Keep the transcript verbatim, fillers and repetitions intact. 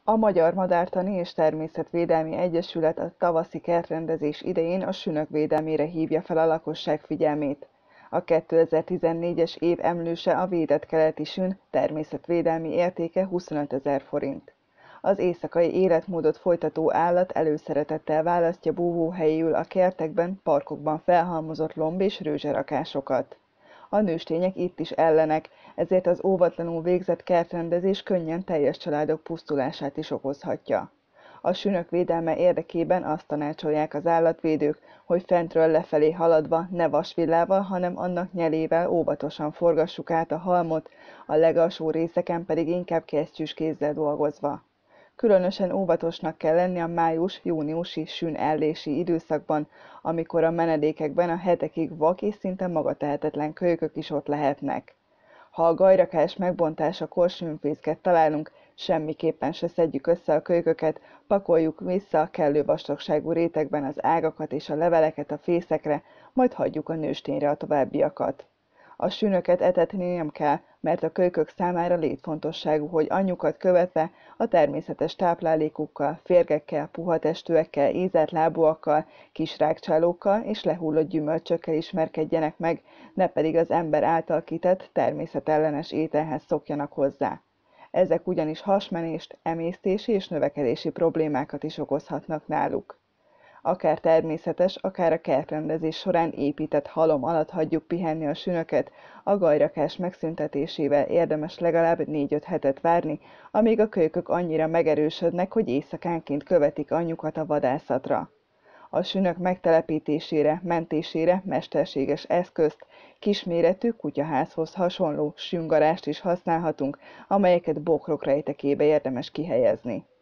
A Magyar Madártani és Természetvédelmi Egyesület a tavaszi kertrendezés idején a sünök védelmére hívja fel a lakosság figyelmét. A kétezer-tizennégyes év emlőse a védett keleti sün, természetvédelmi értéke huszonötezer forint. Az éjszakai életmódot folytató állat előszeretettel választja búvóhelyül a kertekben, parkokban felhalmozott lomb- és rőzserakásokat. A nőstények itt is ellenek, ezért az óvatlanul végzett kertrendezés könnyen teljes családok pusztulását is okozhatja. A sünök védelme érdekében azt tanácsolják az állatvédők, hogy fentről lefelé haladva ne vasvillával, hanem annak nyelével óvatosan forgassuk át a halmot, a legalsó részeken pedig inkább kesztyűs-kézzel dolgozva. Különösen óvatosnak kell lenni a május-júniusi sünellési időszakban, amikor a menedékekben a hetekig vak és szinte magatehetetlen kölykök is ott lehetnek. Ha a gajrakás megbontásakor sünfészket találunk, semmiképpen se szedjük össze a kölyköket, pakoljuk vissza a kellő vastagságú rétegben az ágakat és a leveleket a fészekre, majd hagyjuk a nőstényre a továbbiakat. A sünöket etetni nem kell, mert a kölykök számára létfontosságú, hogy anyjukat követve a természetes táplálékukkal, férgekkel, puha testűekkel, ízelt lábúakkal, kis rágcsálókkal és lehullott gyümölcsökkel ismerkedjenek meg, ne pedig az ember által kitett természetellenes ételhez szokjanak hozzá. Ezek ugyanis hasmenést, emésztési és növekedési problémákat is okozhatnak náluk. Akár természetes, akár a kertrendezés során épített halom alatt hagyjuk pihenni a sünöket, a gajrakás megszüntetésével érdemes legalább négy-öt hetet várni, amíg a kölykök annyira megerősödnek, hogy éjszakánként követik anyjukat a vadászatra. A sünök megtelepítésére, mentésére mesterséges eszközt, kisméretű kutyaházhoz hasonló süngarást is használhatunk, amelyeket bokrok rejtekébe érdemes kihelyezni.